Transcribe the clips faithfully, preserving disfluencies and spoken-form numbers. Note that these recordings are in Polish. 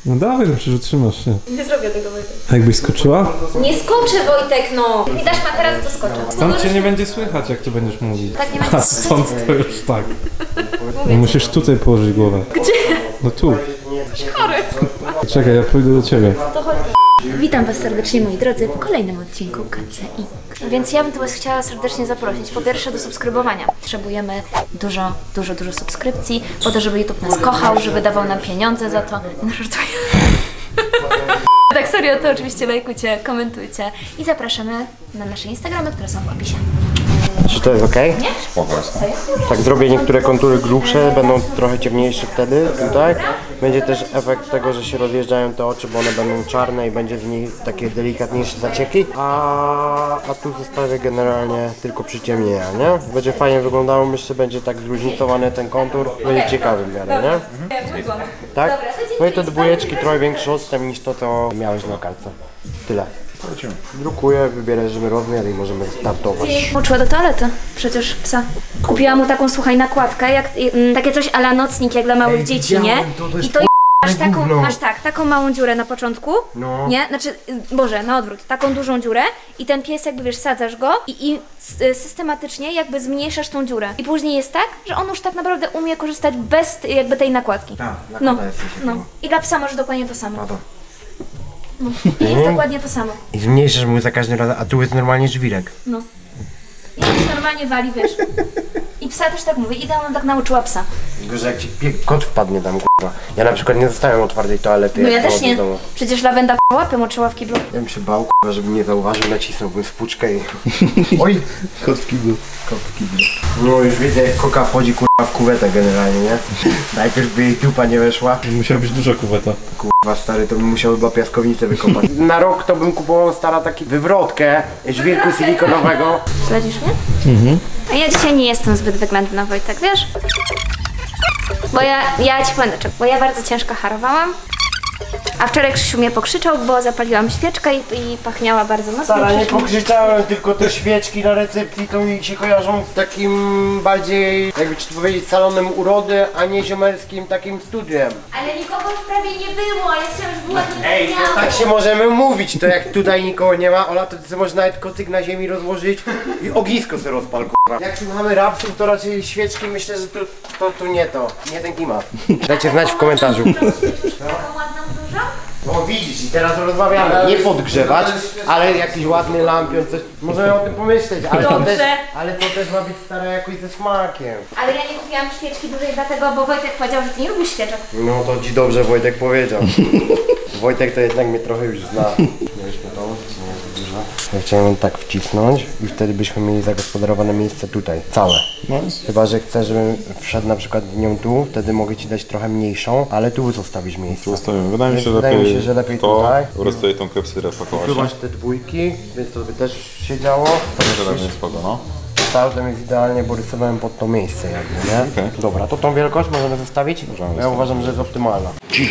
No dawaj, no przecież trzymasz się. Nie zrobię tego, Wojtek. A jakbyś skoczyła? Nie skoczę, Wojtek, no! Mi dasz materac, to skoczę. Stąd cię nie będzie słychać, jak ty będziesz mówić. Tak nie będzie A stąd to już tak. No musisz tutaj położyć głowę. Gdzie? No tu. Chory. Czekaj, ja pójdę do ciebie. To chodź. Witam was serdecznie, moi drodzy, w kolejnym odcinku K C I. Więc ja bym tu was chciała serdecznie zaprosić, po pierwsze do subskrybowania. Potrzebujemy dużo, dużo, dużo subskrypcji, po to, żeby YouTube nas kochał, żeby dawał nam pieniądze za to. No żartuję. Tak serio, to oczywiście lajkujcie, komentujcie i zapraszamy na nasze Instagramy, które są w opisie. Czy to jest ok? Nie? Spoko. Tak, zrobię niektóre kontury grubsze, będą trochę ciemniejsze wtedy, tutaj. Będzie też efekt tego, że się rozjeżdżają te oczy, bo one będą czarne i będzie z nich takie delikatniejsze zacieki. A, a tu zostawię generalnie tylko przyciemnienia, nie? Będzie fajnie wyglądało, myślę, że będzie tak zróżnicowany ten kontur. Będzie ciekawy w miarę, nie? Tak? No i te dwójeczki trochę większy odstęp niż to, co miałeś na kartce. Tyle. Drukuję, wybierzemy rozmiar i możemy startować. Uczyła do toalety, przecież psa. Kupiłam mu taką, słuchaj, nakładkę, jak, y, takie coś a la nocnik, jak dla małych Ej, dzieci, nie? To, to I to masz taką, masz tak, taką małą dziurę na początku, no. Nie? Znaczy, y, Boże, na odwrót, taką dużą dziurę i ten pies jakby, wiesz, sadzasz go i, i y, systematycznie jakby zmniejszasz tą dziurę. I później jest tak, że on już tak naprawdę umie korzystać bez jakby tej nakładki. Tak, no, no. I dla psa masz dokładnie to samo. No. I jest dokładnie to samo. I zmniejszasz mu za każdym razem, a tu jest normalnie żwirek. No. I on normalnie wali, wiesz. I psa też tak mówi, i ona tak nauczyła psa. Tylko, że jak ci kot wpadnie tam, k***a. Ja na przykład nie zostawiam otwartej toalety. No ja też nie. Przecież lawenda łapę moczyła w kiblu. Ja bym się bał, k***a, żeby mnie zauważył, nacisnąłbym spłuczkę i... Oj! Kot w kiblu. Kot w kiblu. No już widzę, jak koka wchodzi, k***a, w kuwetę generalnie, nie? Najpierw by jej tupa nie weszła. Musiała być duża kuweta. Kurwa stary, to bym musiał chyba piaskownicę wykopać. Na rok to bym kupował, stara, taki wywrotkę żwirku silikonowego. Śledzisz mnie? Mhm. A ja dzisiaj nie jestem zbyt wyględna, Wojtek, wiesz? Bo ja, ja ci powiem dlaczego, bo ja bardzo ciężko harowałam. A wczoraj Krzysiu mnie pokrzyczał, bo zapaliłam świeczkę i, i pachniała bardzo mocno. Stara, nie pokrzyczałem, tylko te świeczki na recepcji to mi się kojarzą z takim bardziej, jakby ci to powiedzieć, salonem urody, a nie ziomelskim takim studiem. Ale nikogo już prawie nie było, ja chciałam, żeby była to Ej, to tak się możemy mówić, to jak tutaj nikogo nie ma, Ola, to ty sobie możesz nawet kocyk na ziemi rozłożyć i ognisko sobie rozpal, k***a. Jak słuchamy rapsów, to raczej świeczki, myślę, że to, to, to nie to, nie ten klimat. Dajcie znać w komentarzu. Taką ładną dużą? No widzisz, i teraz rozmawiamy, nie podgrzewać, ale jakiś ładny lampion, coś, możemy o tym pomyśleć, ale to, też, ale to też ma być stare jakoś ze smakiem. Ale ja nie kupiłam świeczki dużej dlatego, bo Wojtek powiedział, że ty nie lubisz świeczek. No to ci dobrze Wojtek powiedział. Wojtek to jednak mnie trochę już zna. Mieliśmy to, czy nie jest dużo. Ja chciałem tak wcisnąć i wtedy byśmy mieli zagospodarowane miejsce tutaj, całe. Nice. Chyba, że chcesz, żebym wszedł na przykład nią tu, wtedy mogę ci dać trochę mniejszą, ale tu zostawisz miejsce. Zostawimy. Wydaje mi się, wydaje lepiej, mi się, że lepiej to, tutaj. rozstaję tą klepsyrę pakować. Tu masz te dwójki, więc to by też się działo. To będzie spoko, no. Kształtem jest idealnie, bo rysowałem pod to miejsce jakby, nie? Okay. Dobra, to tą wielkość możemy zostawić? Możemy ja uważam, że jest optymalna.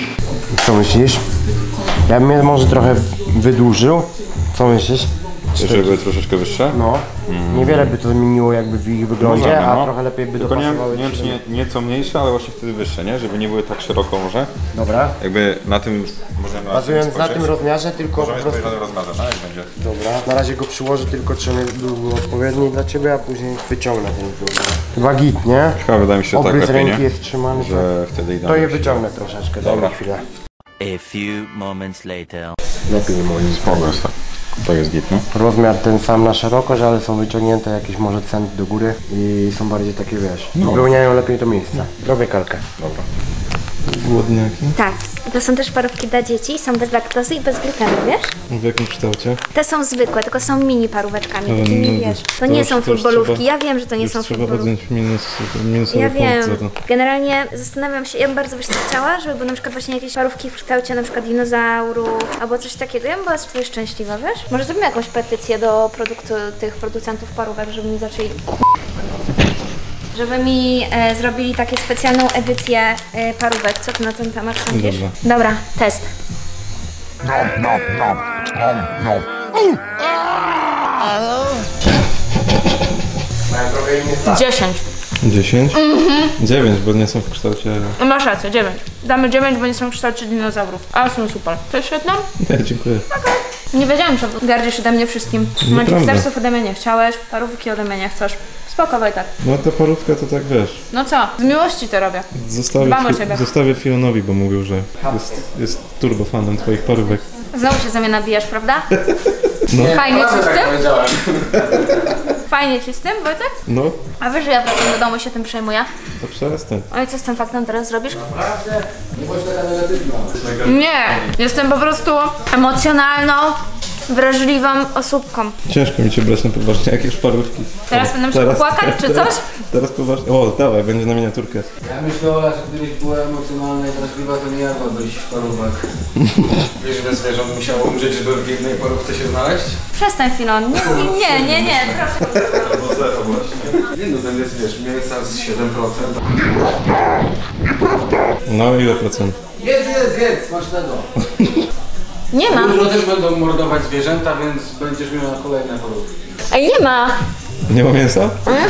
Co myślisz? Ja bym je może trochę wydłużył. Co myślisz? Żeby troszeczkę wyższe? No. Mm. Niewiele by to zmieniło jakby w ich wyglądzie, możemy, no. A trochę lepiej by tylko dopasowały. Nie, nie wiem, czy nie, nieco mniejsze, ale właśnie wtedy wyższe, nie? Żeby nie były tak szeroko może. Dobra. Jakby na tym możemy... Bazując na tym rozmiarze, tylko możemy po prostu... na tym rozmiarze, tak? Jak będzie. Dobra. Na razie go przyłożę tylko, czy on był odpowiedni dla ciebie, a później wyciągnę ten wzór. Chyba git, nie? Chyba wydaje mi się, że tak lepiej, ręki nie? jest trzymany, że tak. wtedy To je wyciągnę troszeczkę, dobra chwilę. A few moments later. Lepiej moim zdaniem. To jest git, no. Rozmiar ten sam na szerokość, ale są wyciągnięte jakieś może cent do góry i są bardziej takie, wiesz, no. Wypełniają lepiej to miejsce. Robię kalkę. Dobra. Głodniaki? Tak. To są też parówki dla dzieci, są bez laktozy i bez glutenu, wiesz? W jakim kształcie? Te są zwykłe, tylko są mini paróweczkami, Ale takimi, no, wiesz. To, to nie już, są to już futbolówki, trzeba, ja wiem, że to nie są trzeba futbolówki. podjąć minus, minusowy Ja wiem. punkt za to. Generalnie zastanawiam się, ja bym bardzo wiesz co chciała, żeby były na przykład właśnie jakieś parówki w kształcie na przykład dinozaurów, albo coś takiego. Ja bym była tutaj szczęśliwa, wiesz? Może zrobimy jakąś petycję do produktu, tych producentów parówek, żeby mi zaczęli... Żeby mi e, zrobili taką specjalną edycję e, parówek. Co ty na ten temat sądzisz? Dobra. Dobra, test. dziesięć. dziesięć? Mhm. dziewięć, bo nie są w kształcie... Masz rację, dziewięć. Damy dziewięć, bo nie są w kształcie dinozaurów. Ale są super. To jest świetne? Nie, dziękuję. Okay. Nie wiedziałem, że gardzisz ode mnie wszystkim. Manchesterów ode mnie nie chciałeś, parówki ode mnie nie chcesz. Spoko, tak. No ta parówka to tak wiesz. No co? Z miłości to robię. Zostawię, fi zostawię Fionowi, bo mówił, że jest, jest turbo fanem twoich parówek. Znowu się ze mnie nabijasz, prawda? No. Fajnie ci z tym? Fajnie ci z tym, Wojtek? No. A wiesz, że ja wracam do domu i się tym przejmuję? To przestań. No i co z tym faktem teraz zrobisz? Nie, jestem po prostu emocjonalną, wrażliwą osóbką. Ciężko mi cię brać na poważnie, jakieś parówki. Teraz będę musiał płakać, czy coś? Teraz poważnie. O, dawaj, będzie na miniaturkę. Ja myślę, Ola, że gdybyś była emocjonalna i wrażliwa, to nie jadłabyś parówek. Wiesz, że zwierząt musiało umrzeć, żeby w jednej parówce się znaleźć? Przestań, Filon. Nie, nie, nie, nie, proszę. Albo zero właśnie. Nie no, ten jest, wiesz, mięsa z siedem procent. No ile procent? Jedz, jedz, jedz, smacznego. Nie ma. Jutro też będą mordować zwierzęta, więc będziesz miała kolejne parówki. Ej, nie ma. Nie ma mięsa?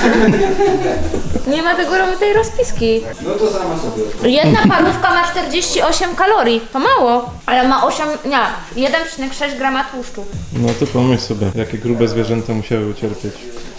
Nie ma tego tej rozpiski. No to sama sobie. Jedna parówka ma czterdzieści osiem kalorii. To mało. Ale ma osiem, nie, jeden przecinek sześć grama tłuszczu. No to pomyśl sobie, jakie grube zwierzęta musiały ucierpieć.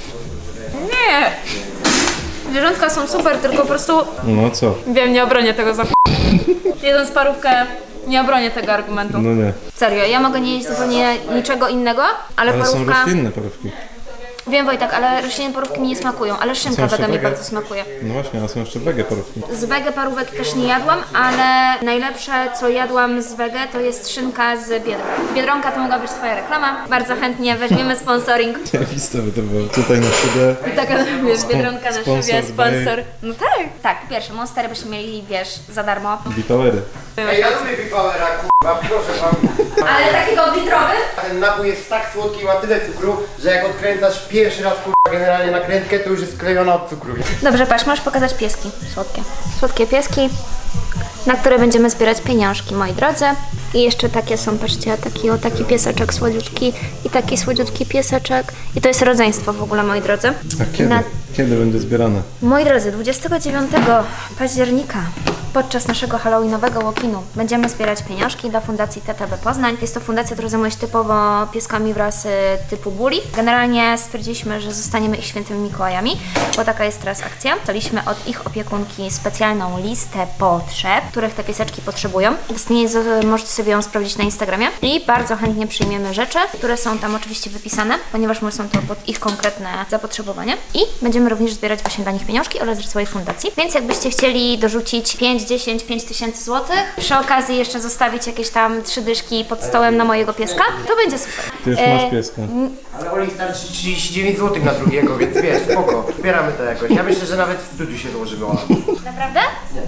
Nie. Zwierzątka są super, tylko po prostu... No co? Wiem, nie obronię tego za... Jedząc parówkę, nie obronię tego argumentu. No nie. Serio, ja mogę nie jeść zupełnie niczego innego, ale, ale parówka... są roślinne parówki. Wiem, Wojtek, ale roślinne parówki mi nie smakują, ale szynka wege mi bardzo smakuje. No właśnie, a są jeszcze wege parówki. Z wege parówek też nie jadłam, ale najlepsze, co jadłam z wege, to jest szynka z Biedronki. Biedronka to mogła być twoja reklama. Bardzo chętnie weźmiemy sponsoring. Zajebiste by to było. Tutaj na szybę. I taka, wiesz, Biedronka na sponsor, szybie, sponsor. No tak, tak. Pierwsze, Monstery byśmy mieli, wiesz, za darmo. Bipowery. Ej, ja lubię Bipowera, kurwa, proszę wam. Ale takiego litrowy? Ten napój jest tak słodki i ma tyle cukru, że jak odkręcasz pierwszy raz kurwa generalnie nakrętkę, to już jest sklejona od cukru. Dobrze, patrz, możesz pokazać pieski. Słodkie. Słodkie pieski, na które będziemy zbierać pieniążki, moi drodzy. I jeszcze takie są, patrzcie, taki o taki pieseczek słodziutki i taki słodziutki pieseczek. I to jest rodzeństwo w ogóle, moi drodzy. A kiedy? Na... Kiedy będzie zbierane? Moi drodzy, dwudziestego dziewiątego października podczas naszego halloweenowego walk-inu będziemy zbierać pieniążki dla Fundacji T T B Poznań. Jest to fundacja, która zajmuje się typowo pieskami wraz typu bully. Generalnie stwierdziliśmy, że zostaniemy ich świętymi Mikołajami, bo taka jest teraz akcja. Dostaliśmy od ich opiekunki specjalną listę potrzeb, których te pieseczki potrzebują. Istnieje, możecie sobie ją sprawdzić na Instagramie i bardzo chętnie przyjmiemy rzeczy, które są tam oczywiście wypisane, ponieważ są to pod ich konkretne zapotrzebowanie i będziemy również zbierać właśnie dla nich pieniążki oraz swojej fundacji. Więc jakbyście chcieli dorzucić pięć, dziesięć, pięć tysięcy złotych, przy okazji jeszcze zostawić jakieś tam trzy dyszki pod stołem na mojego pieska, to będzie super. Ty już masz pieska. Ale Oli starczy trzydzieści dziewięć złotych na drugiego, więc wiesz, spoko. Wspieramy to jakoś. Ja myślę, że nawet w studiu się złożymy, Ola. Naprawdę? Nie.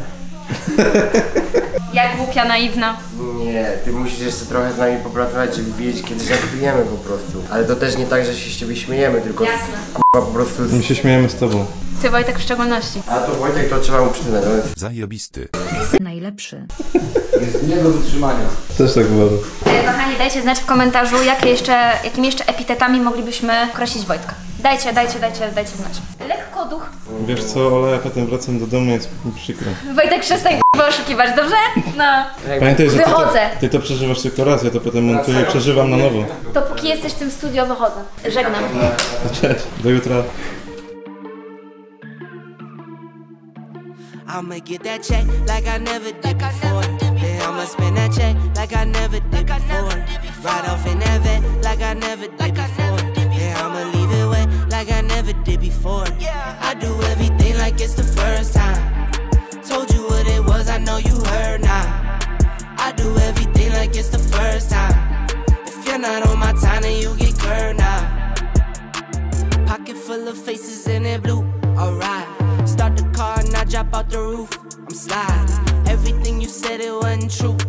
Jak głupia, naiwna. Nie, ty musisz jeszcze trochę z nami popracować, żeby wiedzieć, kiedy żartujemy po prostu. Ale to też nie tak, że się z ciebie śmiejemy, tylko Jasne. k***a po prostu z... My się śmiejemy z tobą. Ty, Wojtek, w szczególności. A to Wojtek, to trzeba mu przyznać, on jest... Zajebisty. Najlepszy. Jest nie do wytrzymania. Też tak uważam. E, kochani, dajcie znać w komentarzu, jakie jeszcze, jakimi jeszcze epitetami moglibyśmy krosić Wojtka. Dajcie, dajcie, dajcie, dajcie znać. Lekko duch. Wiesz co, Ola, ja potem wracam do domu, jest mi przykro. Wojtek, przestań k***a oszukiwać, dobrze? No. Pamiętaj, że ty to, Wychodzę. ty to przeżywasz tylko raz, ja to potem montuję i przeżywam na nowo. Dopóki jesteś w tym studio, wychodzę. Żegnam. Cześć, do jutra. I'ma get that check like I never did before. Yeah, I'ma spend that check like I never did before. Ride off in that vet like I never did before. Yeah, I'ma leave it wet like I never did before. I do everything like it's the first time. Told you what it was, I know you heard now. I do everything like it's the first time. If you're not on my time, then you get curved now. Pocket full of faces in it blue, alright. Start the car and I drop out the roof. I'm sliding. Everything you said, it wasn't true. You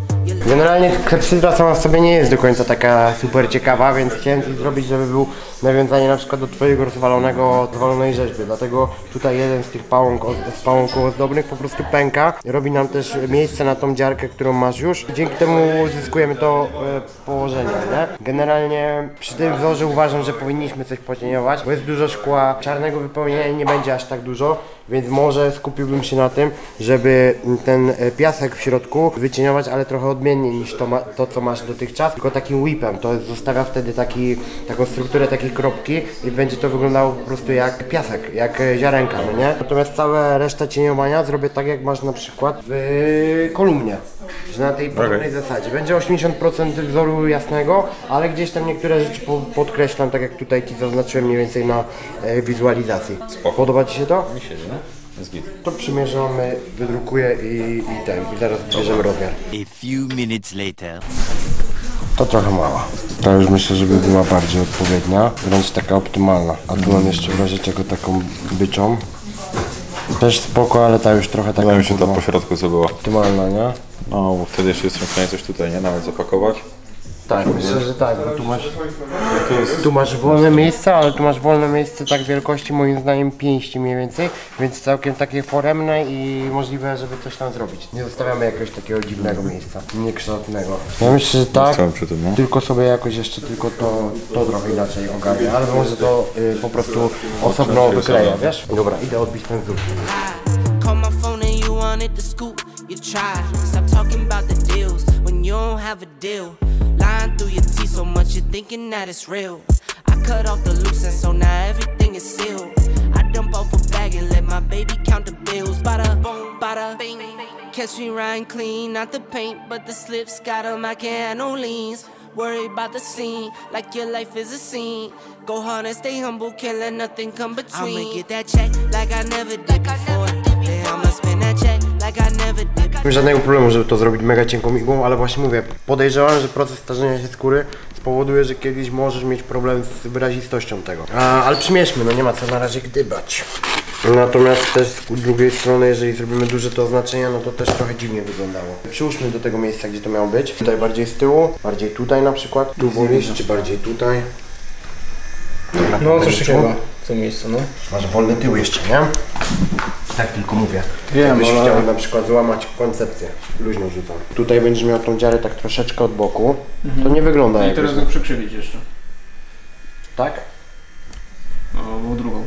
Generalnie klepsydra sama w sobie nie jest do końca taka super ciekawa, więc chciałem coś zrobić, żeby był nawiązanie na przykład do twojego rozwalonego, rozwalonej rzeźby. Dlatego tutaj jeden z tych pałąk, z pałąk ozdobnych po prostu pęka. Robi nam też miejsce na tą dziarkę, którą masz już. I dzięki temu uzyskujemy to e, położenie, nie? Generalnie przy tym wzorze uważam, że powinniśmy coś pocieniować, bo jest dużo szkła. Czarnego wypełnienia nie będzie aż tak dużo, więc może skupiłbym się na tym, żeby ten piasek w środku wycieniować, ale trochę odmiennie niż to, ma, to co masz dotychczas, tylko takim whipem. To jest, zostawia wtedy taki, taką strukturę takiej kropki i będzie to wyglądało po prostu jak piasek, jak ziarenka, no nie? Natomiast całe reszta cieniowania zrobię tak, jak masz na przykład w kolumnie, że na tej podobnej okay. zasadzie. Będzie osiemdziesiąt procent wzoru jasnego, ale gdzieś tam niektóre rzeczy po, podkreślam, tak jak tutaj Ci zaznaczyłem mniej więcej na e, wizualizacji. Spoko. Podoba Ci się to? Mi się, nie? Jest git. To przymierzamy, wydrukuję i, i ten, i zaraz bierzemy rozmiar. A few minutes later. To trochę mała. To już myślę, żeby była bardziej odpowiednia, wręcz taka optymalna. A tu mam jeszcze w razie czego taką byczą. Też spoko, ale ta już trochę taka... Wydaje mi się ta po środku co była. Optymalna, nie? No, bo wtedy jeszcze jestem w stanie coś tutaj, nie? Nawet zapakować. Tak, myślę, że tak, bo tu masz, tu masz wolne miejsce, ale tu masz wolne miejsce tak wielkości moim zdaniem pięści mniej więcej, więc całkiem takie foremne i możliwe, żeby coś tam zrobić. Nie zostawiamy jakiegoś takiego dziwnego miejsca, niekształtnego. Ja myślę, że tak, przy tym, no. Tylko sobie jakoś jeszcze tylko to, to trochę inaczej ogarnia, ale może to y, po prostu osobno wykleja, wiesz? Dobra, idę odbić ten wzór. Lying through your teeth so much you're thinking that it's real. I cut off the loose and so now everything is sealed. I dump off a bag and let my baby count the bills. Bada boom, bada bing. Catch me riding clean, not the paint, but the slips got 'em. I can't have no leans. Worry about the scene, like your life is a scene. Go hard and stay humble, can't let nothing come between. I'ma get that check like I never did before. Then I'ma spend that check like I never did before. Nie mam żadnego problemu, żeby to zrobić mega cienką igłą, ale właśnie mówię, podejrzewam, że proces starzenia się skóry spowoduje, że kiedyś możesz mieć problem z wyrazistością tego. A, ale przymierzmy, no nie ma co na razie gdybać. Natomiast też z drugiej strony, jeżeli zrobimy duże to oznaczenia, no to też trochę dziwnie wyglądało. Przyłóżmy do tego miejsca, gdzie to miało być. Tutaj bardziej z tyłu, bardziej tutaj na przykład. Tu wolisz, czy bardziej tutaj. No coś takiego w tym miejscu, no. Masz wolny tył jeszcze, nie? Tak tylko mówię. Wiem, Jakbyś ale... chciał na przykład złamać koncepcję. Luźno rzucam. Tutaj będziesz miał tą dziarę tak troszeczkę od boku. Mhm. To nie wygląda no jak... I teraz go przykrzywić jeszcze. Tak? No, bo drugą.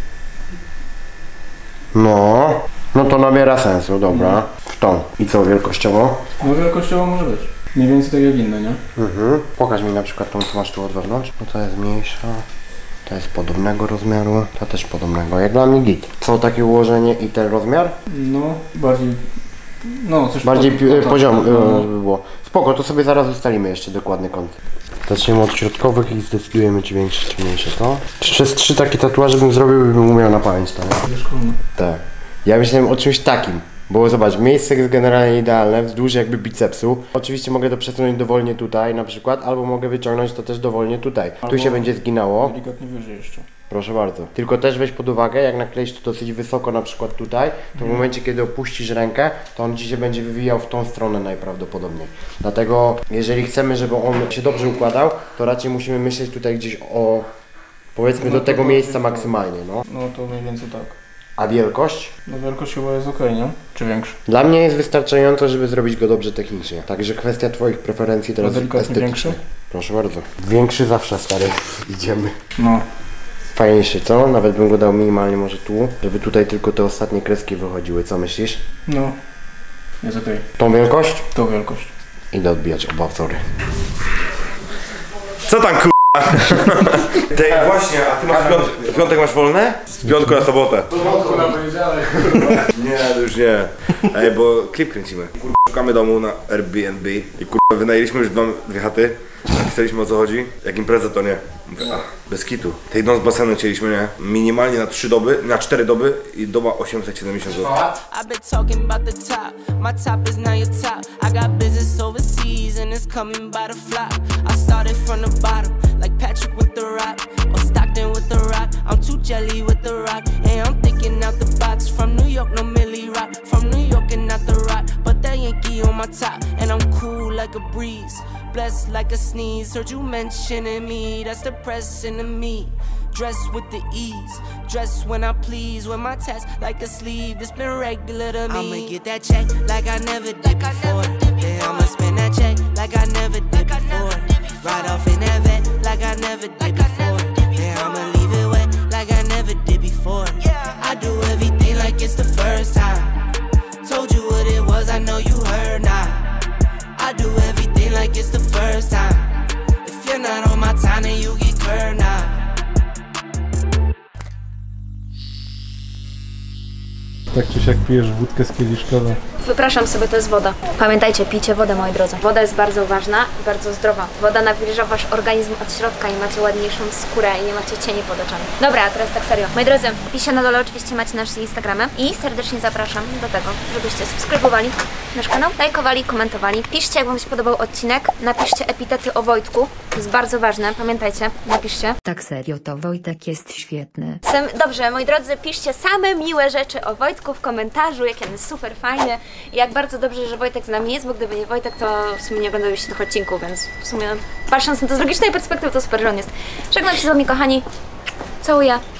No, no to nabiera sensu, dobra. Mhm. W tą. I co wielkościowo? No wielkościowo może być. Mniej więcej tak jak inne, nie? Mhm. Pokaż mi na przykład tą, co masz tu od wewnątrz. No to jest mniejsza. To jest podobnego rozmiaru, to też podobnego, jak dla mnie git. Co takie ułożenie i ten rozmiar? No, bardziej... No, coś bardziej po, poziom, tak, no. żeby było. Spoko, to sobie zaraz ustalimy jeszcze dokładny kąt. Zaczniemy od środkowych i zdecydujemy, czy większe, czy mniejsze to. Przez trzy takie tatuaże bym zrobił, bym umiał na pamięć to. Tak. Ja myślałem o czymś takim. Bo zobacz, miejsce jest generalnie idealne, wzdłuż jakby bicepsu. Oczywiście mogę to przesunąć dowolnie tutaj na przykład, albo mogę wyciągnąć to też dowolnie tutaj. Albo tu się będzie zginało. Delikatnie wyżej jeszcze. Proszę bardzo. Tylko też weź pod uwagę, jak nakleisz to dosyć wysoko na przykład tutaj, to w momencie kiedy opuścisz rękę, to on Ci się będzie wywijał w tą stronę najprawdopodobniej. Dlatego jeżeli chcemy, żeby on się dobrze układał, to raczej musimy myśleć tutaj gdzieś o, powiedzmy, no do tego miejsca maksymalnie, no. No to mniej więcej tak. A wielkość? No wielkość chyba jest ok, nie? Czy większa? Dla mnie jest wystarczająco, żeby zrobić go dobrze technicznie. Także kwestia Twoich preferencji teraz estetycznych. Większy? Proszę bardzo. Większy zawsze, stary. Idziemy. No. Fajniejszy, co? Nawet bym go dał minimalnie może tu, żeby tutaj tylko te ostatnie kreski wychodziły. Co myślisz? No. Jest ok. Tą wielkość? Tą wielkość. Idę odbijać oba wzory. Co tam ku... Tej właśnie, a ty masz piąt... w piątek masz wolne? Z piątku na sobotę. Z piątku na poniedziałek. Nie, to już nie. Ej, bo klip kręcimy. Kurwa, szukamy domu na Airbnb i kurwa wynajęliśmy już dwa, dwie chaty. Napisaliśmy o co chodzi. Jak impreza to nie. Mówię, ach, bez kitu. Tej noc basenu chcieliśmy, nie? Minimalnie na trzy doby, na cztery doby i doba osiemset siedemdziesiąt złotych. I've been talking about the top. My top is now your top. I got business overseas and it's coming by the flop. I started from the bottom, like Patrick with the rock, or Stockton with the rock. I'm too jelly with the rock, and I'm thinking out the box. From New York, no Millie Rock. From New York and not the rock, but that Yankee on my top, and I'm cool like like a breeze, blessed like a sneeze. Heard you mentioning me, that's depressing to me. Dressed with the ease, dressed when I please. With my test like a sleeve, it's been regular to me. I'ma get that check like I never did before. Then I'ma spend that check like I never did before. Ride off in that vet like I never did before. Then I'ma leave it wet like I never did before. I do everything like it's the first time. Told you what it was, I know you heard now. I do everything like it's the first time. If you're not on my time, then you get curved now. Tak czy siak pijesz wódkę z kieliszkowa. Wypraszam sobie, to jest woda. Pamiętajcie, pijcie wodę, moi drodzy. Woda jest bardzo ważna i bardzo zdrowa. Woda nawilża wasz organizm od środka i macie ładniejszą skórę i nie macie cieni pod oczami. Dobra, a teraz tak serio. Moi drodzy, piszcie na dole, oczywiście macie nasze Instagramy i serdecznie zapraszam do tego, żebyście subskrybowali nasz kanał, lajkowali, komentowali. Piszcie, jak wam się podobał odcinek. Napiszcie epitety o Wojtku. To jest bardzo ważne, pamiętajcie. Napiszcie. Tak serio, to Wojtek jest świetny. Sam, dobrze, moi drodzy, piszcie same miłe rzeczy o Wojtku w komentarzu, jak on jest super fajny i jak bardzo dobrze, że Wojtek z nami jest, bo gdyby nie Wojtek, to w sumie nie oglądalibyście tych odcinków, więc w sumie patrząc na to z logicznej perspektywy, to super, że on jest. Żegnam się z wami, kochani. Całuję.